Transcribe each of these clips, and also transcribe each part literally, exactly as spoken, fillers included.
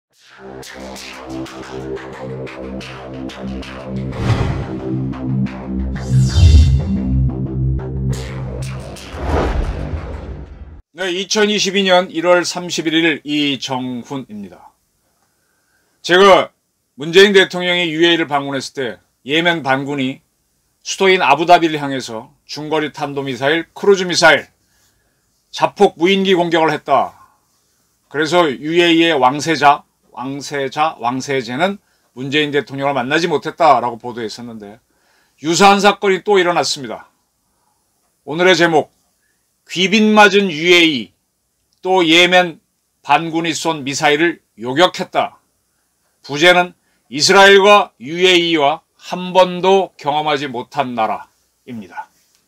네, 이천이십이년 일월 삼십일일 이정훈입니다. 제가 문재인 대통령이 유에이를 방문했을 때 예멘 반군이 수도인 아부다비를 향해서 중거리 탄도미사일, 크루즈미사일, 자폭 무인기 공격을 했다. 그래서 유에이의 왕세자, 왕세자, 왕세제는 문재인 대통령을 만나지 못했다라고 보도했었는데 유사한 사건이 또 일어났습니다. 오늘의 제목, 귀빈맞은 유에이, 또 예멘 반군이 쏜 미사일을 요격했다. 부제는 이스라엘과 유에이와 한 번도 경험하지 못한 나라입니다.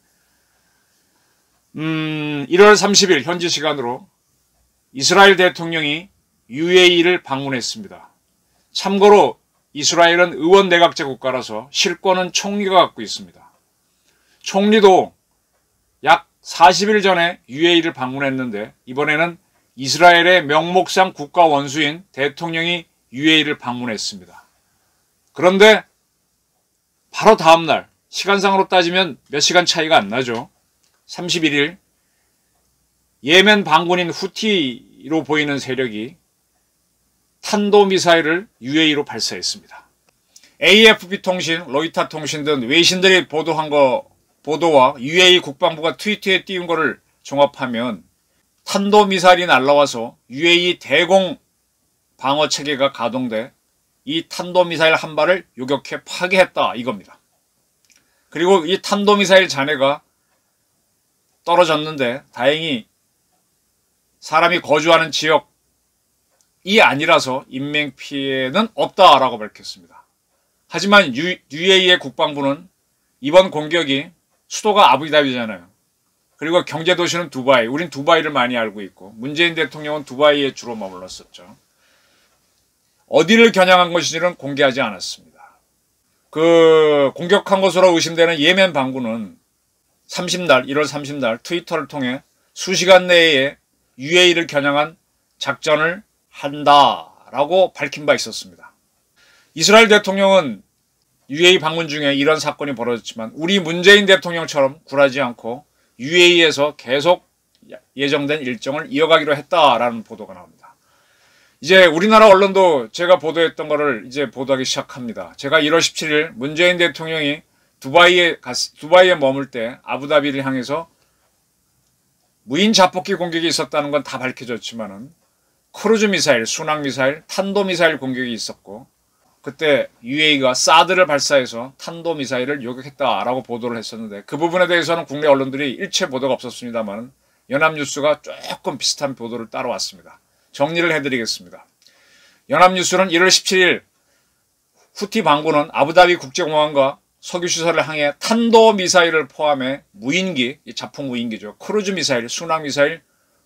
음, 일월 삼십일 현지 시간으로 이스라엘 대통령이 유에이를 방문했습니다. 참고로 이스라엘은 의원내각제 국가라서 실권은 총리가 갖고 있습니다. 총리도 약 사십일 전에 유에이를 방문했는데 이번에는 이스라엘의 명목상 국가 원수인 대통령이 유에이를 방문했습니다. 그런데 바로 다음날, 시간상으로 따지면 몇 시간 차이가 안 나죠. 삼십일일 예멘 반군인 후티로 보이는 세력이 탄도미사일을 유에이로 발사했습니다. 에이에프피 통신, 로이터 통신 등 외신들이 보도한 거, 보도와 유에이 국방부가 트위터에 띄운 거를 종합하면 탄도미사일이 날라와서 유에이 대공 방어체계가 가동돼 이 탄도미사일 한 발을 요격해 파괴했다 이겁니다. 그리고 이 탄도미사일 잔해가 떨어졌는데 다행히 사람이 거주하는 지역이 아니라서 인명피해는 없다라고 밝혔습니다. 하지만 유, 유에이의 국방부는 이번 공격이 수도가 아부다비잖아요. 그리고 경제도시는 두바이, 우린 두바이를 많이 알고 있고 문재인 대통령은 두바이에 주로 머물렀었죠. 어디를 겨냥한 것인지는 공개하지 않았습니다. 그 공격한 것으로 의심되는 예멘 반군은 삼십날, 일월 삼십날 트위터를 통해 수시간 내에 유에이를 겨냥한 작전을 한다라고 밝힌 바 있었습니다. 이스라엘 대통령은 유에이 방문 중에 이런 사건이 벌어졌지만 우리 문재인 대통령처럼 굴하지 않고 유에이에서 계속 예정된 일정을 이어가기로 했다라는 보도가 나옵니다. 이제 우리나라 언론도 제가 보도했던 거를 이제 보도하기 시작합니다. 제가 일월 십칠일 문재인 대통령이 두바이에 갔, 두바이에 머물 때 아부다비를 향해서 무인 자폭기 공격이 있었다는 건 다 밝혀졌지만은 크루즈 미사일, 순항 미사일, 탄도 미사일 공격이 있었고 그때 유에이가 사드를 발사해서 탄도 미사일을 요격했다라고 보도를 했었는데 그 부분에 대해서는 국내 언론들이 일체 보도가 없었습니다만 연합뉴스가 조금 비슷한 보도를 따라왔습니다. 정리를 해드리겠습니다. 연합뉴스는 일월 십칠일 후티 반군은 아부다비 국제공항과 석유시설을 향해 탄도미사일을 포함해 무인기, 자폭 무인기죠. 크루즈 미사일, 순항 미사일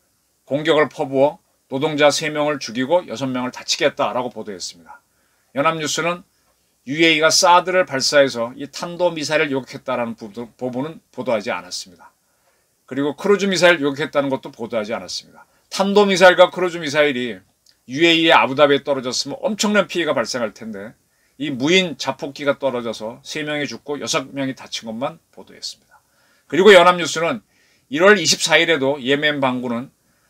공격을 퍼부어 노동자 세 명을 죽이고 여섯 명을 다치게 했다라고 보도했습니다. 연합뉴스는 유에이가 사드를 발사해서 이 탄도미사일을 요격했다라는 부분은 보도하지 않았습니다. 그리고 크루즈 미사일 요격했다는 것도 보도하지 않았습니다. 탄도미사일과 크루즈 미사일이 유에이의 아부다비에 떨어졌으면 엄청난 피해가 발생할 텐데 이 무인 자폭기가 떨어져서 세 명이 죽고 여섯 명이 다친 것만 보도했습니다. 그리고 연합뉴스는 일월 이십사일에도 예멘 반군은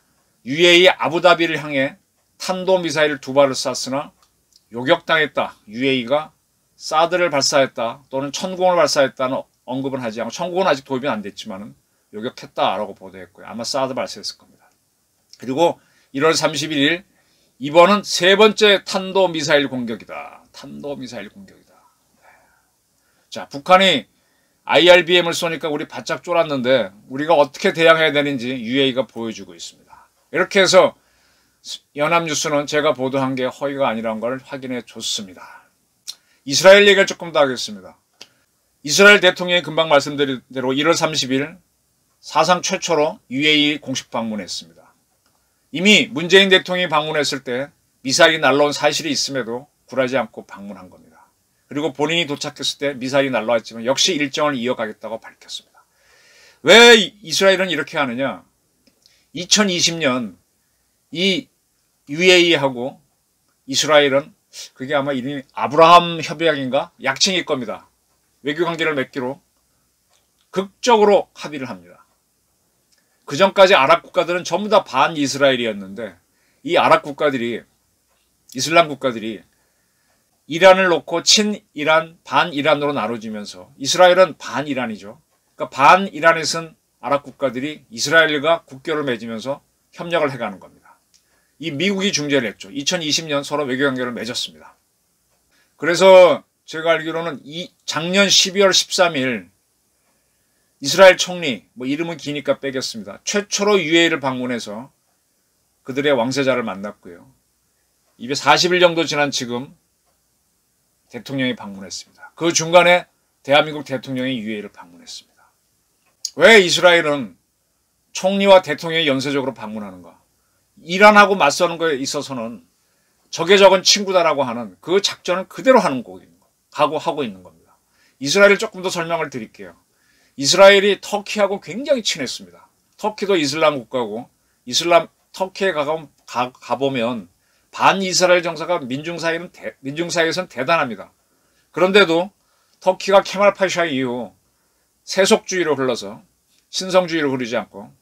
유에이 아부다비를 향해 탄도미사일 두 발을 쐈으나 요격당했다. 유에이가 사드를 발사했다 또는 천공을 발사했다는 언급은 하지 않고 천공은 아직 도입이 안 됐지만 요격했다라고 보도했고요. 아마 사드 발사했을 겁니다. 그리고 일월 삼십일일 이번은 세 번째 탄도미사일 공격이다. 탄도미사일 공격이다. 네. 자, 북한이 아이알비엠을 쏘니까 우리 바짝 쫄았는데 우리가 어떻게 대응해야 되는지 유에이가 보여주고 있습니다. 이렇게 해서 연합뉴스는 제가 보도한 게 허위가 아니라는 걸 확인해 줬습니다. 이스라엘 얘기를 조금 더 하겠습니다. 이스라엘 대통령이 금방 말씀드린 대로 일월 삼십일 사상 최초로 유에이 공식 방문했습니다. 이미 문재인 대통령이 방문했을 때 미사일이 날라온 사실이 있음에도 굴하지 않고 방문한 겁니다. 그리고 본인이 도착했을 때 미사일이 날라왔지만 역시 일정을 이어가겠다고 밝혔습니다. 왜 이스라엘은 이렇게 하느냐? 이천이십년 이 유에이하고 이스라엘은 그게 아마 이름이 아브라함 협약인가? 약칭일 겁니다. 외교관계를 맺기로 극적으로 합의를 합니다. 그 전까지 아랍 국가들은 전부 다 반이스라엘이었는데 이 아랍 국가들이, 이슬람 국가들이 이란을 놓고 친이란, 반이란으로 나눠지면서 이스라엘은 반이란이죠. 그러니까 반이란에 쓴 아랍 국가들이 이스라엘과 국교를 맺으면서 협력을 해가는 겁니다. 이 미국이 중재를 했죠. 이천이십 년 서로 외교관계를 맺었습니다. 그래서 제가 알기로는 이 작년 십이월 십삼일 이스라엘 총리, 뭐 이름은 기니까 빼겠습니다. 최초로 유에이를 방문해서 그들의 왕세자를 만났고요. 이백사십 일 정도 지난 지금 대통령이 방문했습니다. 그 중간에 대한민국 대통령이 유에이를 방문했습니다. 왜 이스라엘은 총리와 대통령이 연쇄적으로 방문하는가? 이란하고 맞서는 거에 있어서는 적의 적은 친구다라고 하는 그 작전을 그대로 하는 거고 하고 있는 겁니다. 이스라엘을 조금 더 설명을 드릴게요. 이스라엘이 터키하고 굉장히 친했습니다. 터키도 이슬람 국가고 이슬람 터키에 가보면, 가, 가보면 반이스라엘 정서가 민중사회는 대, 민중사회에서는 대단합니다. 그런데도 터키가 케말 파샤 이후 세속주의로 흘러서 신성주의로 흐르지 않고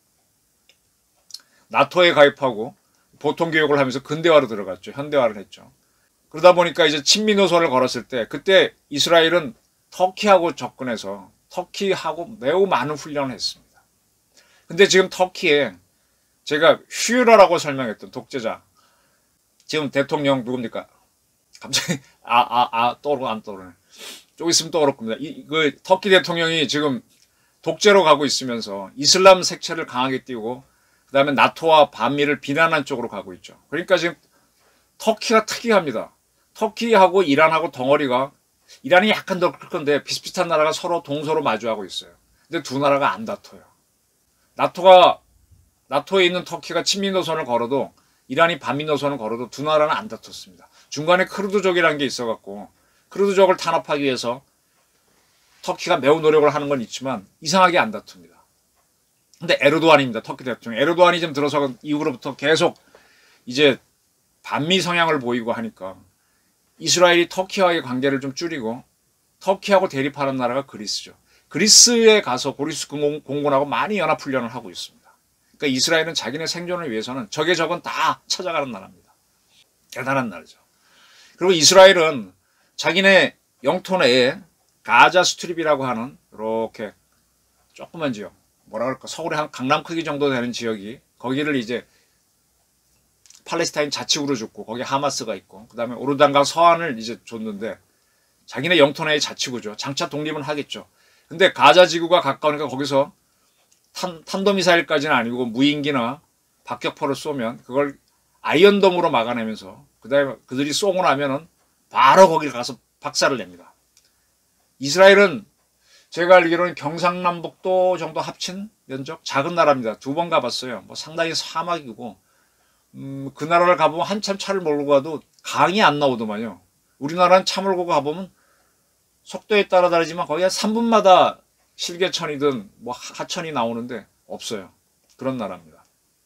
나토에 가입하고 보통교육을 하면서 근대화로 들어갔죠. 현대화를 했죠. 그러다 보니까 이제 친미 노선을 걸었을 때 그때 이스라엘은 터키하고 접근해서 터키하고 매우 많은 훈련을 했습니다. 근데 지금 터키에 제가 퓨러라고 설명했던 독재자, 지금 대통령 누굽니까? 갑자기 아 아 아 떠오르고 안 떠오르네. 좀 있으면 떠오를 겁니다. 이, 그 터키 대통령이 지금 독재로 가고 있으면서 이슬람 색채를 강하게 띄우고 그 다음에 나토와 반미를 비난한 쪽으로 가고 있죠. 그러니까 지금 터키가 특이합니다. 터키하고 이란하고 덩어리가, 이란이 약간 더 클 건데 비슷비슷한 나라가 서로 동서로 마주하고 있어요. 근데 두 나라가 안 다퉈요. 나토가, 나토에 있는 터키가 친미 노선을 걸어도 이란이 반미 노선을 걸어도 두 나라는 안 다퉜습니다. 중간에 크루드족이라는 게 있어갖고 크루드족을 탄압하기 위해서 터키가 매우 노력을 하는 건 있지만 이상하게 안 다툽니다. 근데 에르도안입니다. 터키 대통령. 에르도안이 좀 들어서 이후로부터 계속 이제 반미 성향을 보이고 하니까 이스라엘이 터키와의 관계를 좀 줄이고 터키하고 대립하는 나라가 그리스죠. 그리스에 가서 그리스 공군하고 많이 연합훈련을 하고 있습니다. 그러니까 이스라엘은 자기네 생존을 위해서는 적의 적은 다 찾아가는 나라입니다. 대단한 나라죠. 그리고 이스라엘은 자기네 영토 내에 가자 스트립이라고 하는 이렇게 조그만 지역, 뭐라 그럴까, 서울의 한 강남 크기 정도 되는 지역이, 거기를 이제 팔레스타인 자치구로 줬고 거기 하마스가 있고 그 다음에 오르단강 서안을 이제 줬는데 자기네 영토 내의 자치구죠. 장차 독립은 하겠죠. 근데 가자 지구가 가까우니까 거기서 탄, 탄도미사일까지는 아니고 무인기나 박격포를 쏘면 그걸 아이언돔으로 막아내면서 그 다음에 그들이 쏘고 나면은 바로 거기 가서 박살을 냅니다. 이스라엘은 제가 알기로는 경상남북도 정도 합친 면적 작은 나라입니다. 두 번 가봤어요. 뭐 상당히 사막이고 음, 그 나라를 가보면 한참 차를 몰고 가도 강이 안 나오더만요. 우리나라는 차 몰고 가보면 속도에 따라 다르지만 거의 한 삼 분마다 실개천이든 뭐 하천이 나오는데 없어요. 그런 나라입니다.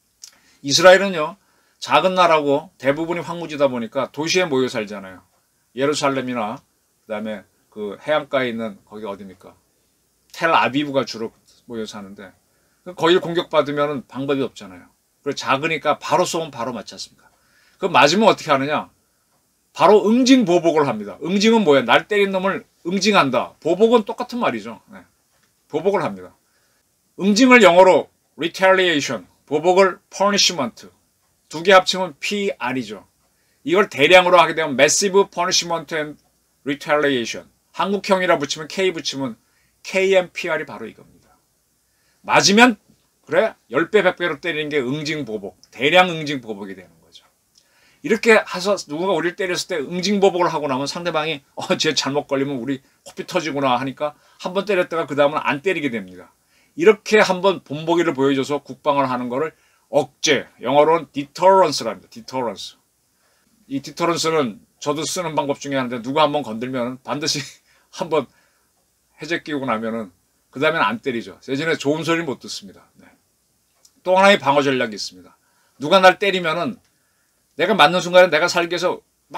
이스라엘은요, 작은 나라고 대부분이 황무지다 보니까 도시에 모여 살잖아요. 예루살렘이나 그 다음에 그 해안가에 있는 거기 어디입니까? 텔아비브가 주로 모여 사는데 거기를 공격받으면 방법이 없잖아요. 그리고 작으니까 바로 쏘면 바로 맞지 않습니까? 그 맞으면 어떻게 하느냐? 바로 응징보복을 합니다. 응징은 뭐야? 날 때린 놈을 응징한다. 보복은 똑같은 말이죠. 네. 보복을 합니다. 응징을 영어로 retaliation, 보복을 punishment, 두 개 합치면 피알이죠. 이걸 대량으로 하게 되면 massive punishment and retaliation, 한국형이라 붙이면 K 붙이면 케이엠피알이 바로 이겁니다. 맞으면 그래 십 배 백 배로 때리는 게 응징보복, 대량 응징보복이 되는 거죠. 이렇게 해서 누군가 우리를 때렸을 때 응징보복을 하고 나면 상대방이 어, 쟤 잘못 걸리면 우리 코피 터지구나 하니까 한 번 때렸다가 그 다음은 안 때리게 됩니다. 이렇게 한번 본보기를 보여줘서 국방을 하는 거를 억제, 영어로는 deterrence랍니다. deterrence. 이 deterrence는 저도 쓰는 방법 중에 하나인데 누가 한번 건들면 반드시 한번 해제 끼우고 나면은 그 다음에는 안 때리죠. 예전에 좋은 소리 못 듣습니다. 네. 또 하나의 방어 전략이 있습니다. 누가 날 때리면은 내가 맞는 순간에 내가 살기 위해서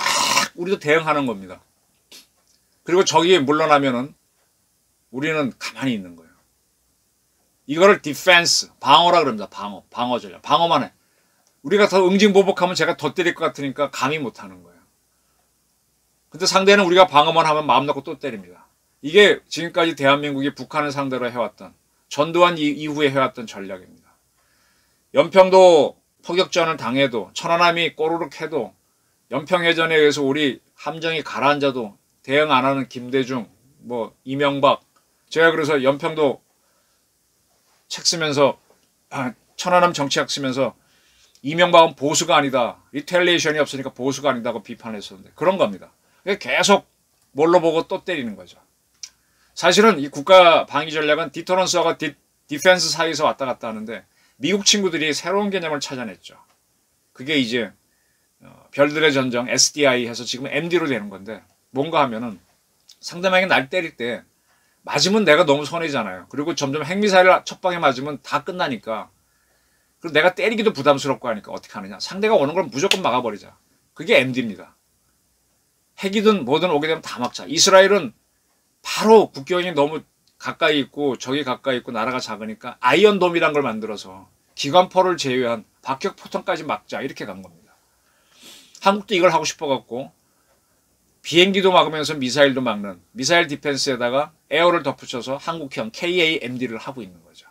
우리도 대응하는 겁니다. 그리고 적이 물러나면은 우리는 가만히 있는 거예요. 이거를 디펜스, 방어라 그럽니다. 방어, 방어 전략. 방어만 해. 우리가 더 응징보복하면 제가 더 때릴 것 같으니까 감히 못하는 거예요. 근데 상대는 우리가 방어만 하면 마음 놓고 또 때립니다. 이게 지금까지 대한민국이 북한을 상대로 해왔던, 전두환 이후에 해왔던 전략입니다. 연평도 포격전을 당해도, 천안함이 꼬르륵 해도, 연평해전에 의해서 우리 함정이 가라앉아도 대응 안 하는 김대중, 뭐 이명박, 제가 그래서 연평도 책 쓰면서, 아, 천안함 정치학 쓰면서 이명박은 보수가 아니다. 리텔레이션이 없으니까 보수가 아니다고 비판했었는데 그런 겁니다. 계속 뭘로 보고 또 때리는 거죠. 사실은 이 국가 방위 전략은 디터런스와 디, 디펜스 사이에서 왔다 갔다 하는데 미국 친구들이 새로운 개념을 찾아냈죠. 그게 이제 어, 별들의 전쟁 에스디아이 해서 지금 엠디로 되는 건데 뭔가 하면은 상대방이 날 때릴 때 맞으면 내가 너무 손해잖아요. 그리고 점점 핵미사일 첫 방에 맞으면 다 끝나니까 그리고 내가 때리기도 부담스럽고 하니까 어떻게 하느냐. 상대가 오는 걸 무조건 막아버리자. 그게 엠디입니다. 핵이든 뭐든 오게 되면 다 막자. 이스라엘은 바로 국경이 너무 가까이 있고 적이 가까이 있고 나라가 작으니까 아이언돔이란 걸 만들어서 기관포를 제외한 박격포탄까지 막자 이렇게 간 겁니다. 한국도 이걸 하고 싶어갖고 비행기도 막으면서 미사일도 막는 미사일 디펜스에다가 에어를 덧붙여서 한국형 케이에이엠디를 하고 있는 거죠.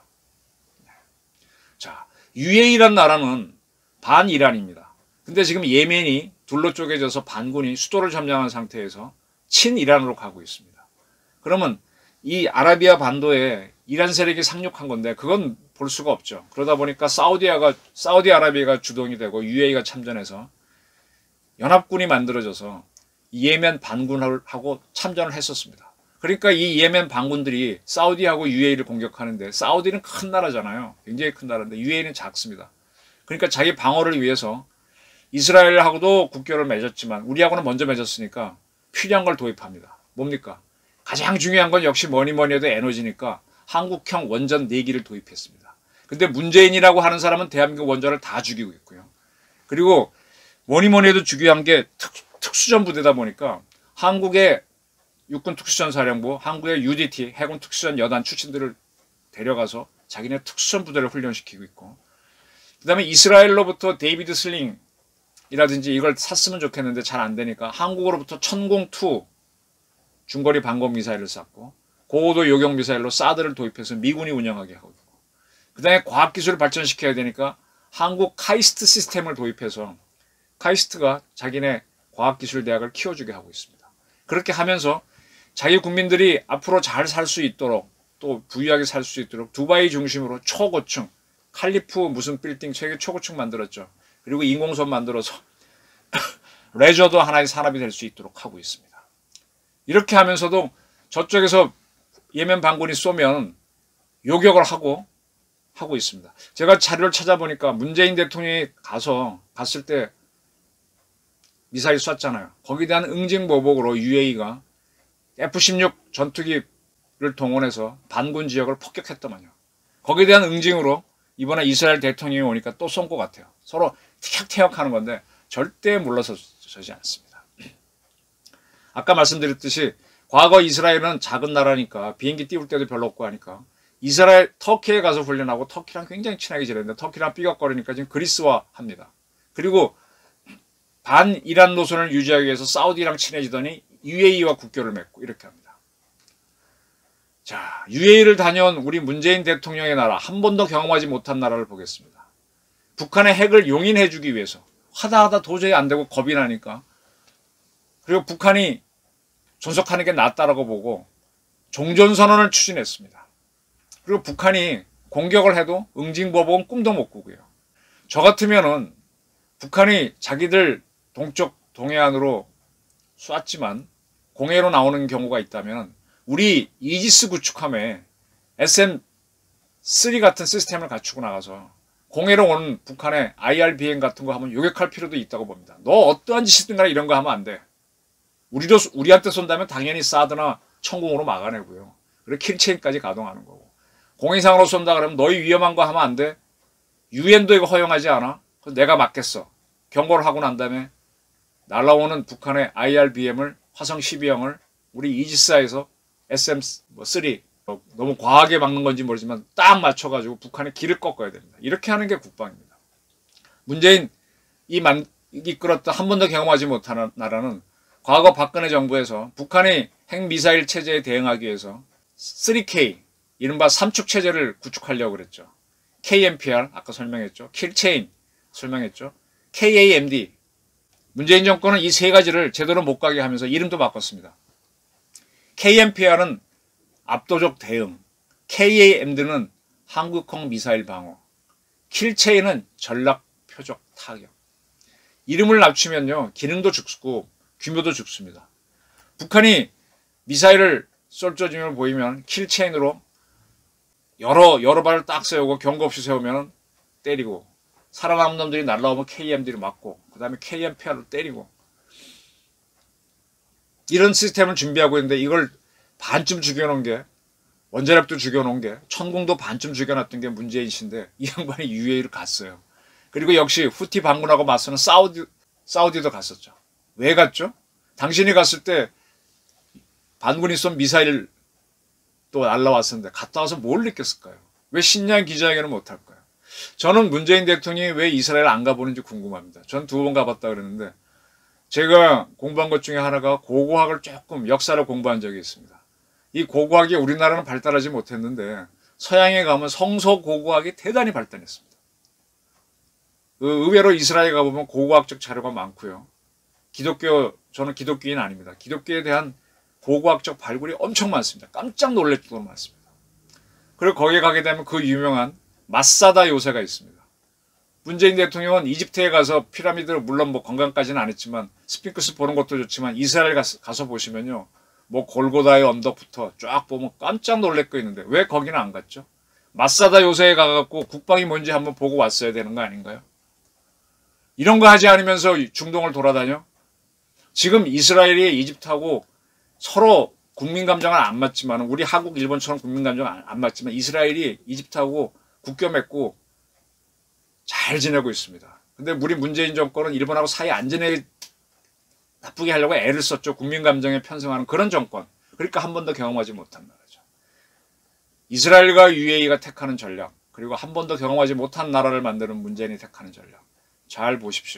자, 유에이란 나라는 반이란입니다. 근데 지금 예멘이 둘로 쪼개져서 반군이 수도를 점령한 상태에서 친이란으로 가고 있습니다. 그러면 이 아라비아 반도에 이란 세력이 상륙한 건데 그건 볼 수가 없죠. 그러다 보니까 사우디아가, 사우디아라비아가 주동이 되고 유에이가 참전해서 연합군이 만들어져서 예멘 반군하고 참전을 했었습니다. 그러니까 이 예멘 반군들이 사우디하고 유에이를 공격하는데 사우디는 큰 나라잖아요. 굉장히 큰 나라인데 유에이는 작습니다. 그러니까 자기 방어를 위해서 이스라엘하고도 국교를 맺었지만 우리하고는 먼저 맺었으니까 필요한 걸 도입합니다. 뭡니까? 가장 중요한 건 역시 뭐니 뭐니 해도 에너지니까 한국형 원전 네 기를 도입했습니다. 근데 문재인이라고 하는 사람은 대한민국 원전을 다 죽이고 있고요. 그리고 뭐니 뭐니 해도 중요한 게 특, 특수전 부대다 보니까 한국의 육군 특수전 사령부, 한국의 유디티, 해군 특수전 여단 출신들을 데려가서 자기네 특수전 부대를 훈련시키고 있고 그 다음에 이스라엘로부터 데이비드 슬링이라든지 이걸 샀으면 좋겠는데 잘 안 되니까 한국으로부터 천공이 중거리 방공 미사일을 쐈고 고고도 요격 미사일로 사드를 도입해서 미군이 운영하게 하고 있고 그 다음에 과학기술을 발전시켜야 되니까 한국 카이스트 시스템을 도입해서 카이스트가 자기네 과학기술대학을 키워주게 하고 있습니다. 그렇게 하면서 자기 국민들이 앞으로 잘 살 수 있도록 또 부유하게 살 수 있도록 두바이 중심으로 초고층 칼리프 무슨 빌딩 세계 초고층 만들었죠. 그리고 인공섬 만들어서 레저도 하나의 산업이 될 수 있도록 하고 있습니다. 이렇게 하면서도 저쪽에서 예멘 반군이 쏘면 요격을 하고 하고 있습니다. 제가 자료를 찾아보니까 문재인 대통령이 가서 갔을 때 미사일 쐈잖아요. 거기에 대한 응징보복으로 유에이가 에프 십육 전투기를 동원해서 반군 지역을 폭격했더만요. 거기에 대한 응징으로 이번에 이스라엘 대통령이 오니까 또 쏜 것 같아요. 서로 티격태격하는 건데 절대 물러서지 않습니다. 아까 말씀드렸듯이 과거 이스라엘은 작은 나라니까 비행기 띄울 때도 별로 없고 하니까 이스라엘, 터키에 가서 훈련하고 터키랑 굉장히 친하게 지냈는데 터키랑 삐걱거리니까 지금 그리스와 합니다. 그리고 반 이란 노선을 유지하기 위해서 사우디랑 친해지더니 유에이와 국교를 맺고 이렇게 합니다. 자, 유에이를 다녀온 우리 문재인 대통령의 나라, 한 번도 경험하지 못한 나라를 보겠습니다. 북한의 핵을 용인해주기 위해서 하다 하다 도저히 안 되고 겁이 나니까 그리고 북한이 존속하는 게 낫다라고 보고 종전선언을 추진했습니다. 그리고 북한이 공격을 해도 응징보복은 꿈도 못 꾸고요. 저 같으면은 북한이 자기들 동쪽 동해안으로 쐈지만 공해로 나오는 경우가 있다면 우리 이지스 구축함에 에스엠 쓰리 같은 시스템을 갖추고 나가서 공해로 오는 북한의 아이알 비행 같은 거 하면 요격할 필요도 있다고 봅니다. 너 어떠한 짓이든 간에 이런 거 하면 안 돼. 우리도 우리한테 쏜다면 당연히 사드나 천공으로 막아내고요. 그리고 킬체인까지 가동하는 거고. 공해상으로 쏜다 그러면 너희 위험한 거 하면 안 돼. 유엔도 이거 허용하지 않아. 그래서 내가 막겠어. 경고를 하고 난 다음에 날아오는 북한의 아이알비엠을 화성 십이형을 우리 이지스하에서 에스엠 쓰리 너무 과하게 막는 건지 모르지만 딱 맞춰가지고 북한의 길을 꺾어야 됩니다. 이렇게 하는 게 국방입니다. 문재인 이 만, 이끌었던 한 번도 경험하지 못한 나라는 과거 박근혜 정부에서 북한의 핵미사일 체제에 대응하기 위해서 쓰리 케이 이른바 삼축 체제를 구축하려고 그랬죠. 케이엠피알 아까 설명했죠. 킬체인 설명했죠. 케이에이엠디 문재인 정권은 이 세 가지를 제대로 못 가게 하면서 이름도 바꿨습니다. 케이엠피알은 압도적 대응, 케이에이엠디는 한국형 미사일 방어, 킬체인은 전략 표적 타격. 이름을 낮추면요 기능도 죽고 규모도 죽습니다. 북한이 미사일을 쏠 조짐을 보이면 킬체인으로 여러 여러 발을 딱 세우고 경고 없이 세우면 때리고, 살아남은 놈들이 날라오면 케이엠디를 맞고, 그 다음에 케이엠피알로 때리고, 이런 시스템을 준비하고 있는데 이걸 반쯤 죽여놓은 게, 원자력도 죽여놓은 게, 천공도 반쯤 죽여놨던 게 문재인 씨인데 이 양반이 유에이를 갔어요. 그리고 역시 후티 반군하고 맞서는 사우디, 사우디도 갔었죠. 왜 갔죠? 당신이 갔을 때 반군이 쏜 미사일 또 날라왔었는데 갔다 와서 뭘 느꼈을까요? 왜 신년 기자회견을 못할까요? 저는 문재인 대통령이 왜 이스라엘 안 가보는지 궁금합니다. 전 두 번 가봤다 그랬는데 제가 공부한 것 중에 하나가 고고학을 조금 역사를 공부한 적이 있습니다. 이 고고학이 우리나라는 발달하지 못했는데 서양에 가면 성서 고고학이 대단히 발달했습니다. 의외로 이스라엘 가보면 고고학적 자료가 많고요. 기독교, 저는 기독교인 아닙니다. 기독교에 대한 고고학적 발굴이 엄청 많습니다. 깜짝 놀랄 정도로 많습니다. 그리고 거기에 가게 되면 그 유명한 마사다 요새가 있습니다. 문재인 대통령은 이집트에 가서 피라미드를 물론 뭐 관광까지는 안 했지만 스핑크스 보는 것도 좋지만 이스라엘 가서, 가서 보시면요. 뭐 골고다의 언덕부터 쫙 보면 깜짝 놀랄 거 있는데 왜 거기는 안 갔죠? 마사다 요새에 가갖고 국방이 뭔지 한번 보고 왔어야 되는 거 아닌가요? 이런 거 하지 않으면서 중동을 돌아다녀? 지금 이스라엘이 이집트하고 서로 국민 감정은 안 맞지만, 우리 한국, 일본처럼 국민 감정은 안 맞지만 이스라엘이 이집트하고 국교 맺고 잘 지내고 있습니다. 근데 우리 문재인 정권은 일본하고 사이 안 지내 나쁘게 하려고 애를 썼죠. 국민 감정에 편승하는 그런 정권. 그러니까 한 번도 경험하지 못한 나라죠. 이스라엘과 유에이가 택하는 전략, 그리고 한 번도 경험하지 못한 나라를 만드는 문재인이 택하는 전략. 잘 보십시오.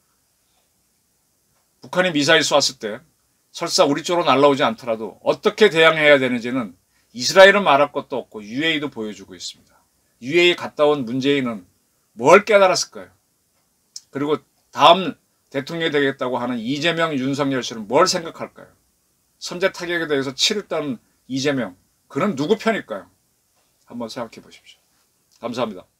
북한이 미사일 쐈을 때 설사 우리 쪽으로 날라오지 않더라도 어떻게 대응해야 되는지는 이스라엘은 말할 것도 없고 유에이도 보여주고 있습니다. 유에이 갔다 온 문재인은 뭘 깨달았을까요? 그리고 다음 대통령이 되겠다고 하는 이재명, 윤석열 씨는 뭘 생각할까요? 선제 타격에 대해서 치를 떠는 이재명, 그는 누구 편일까요? 한번 생각해 보십시오. 감사합니다.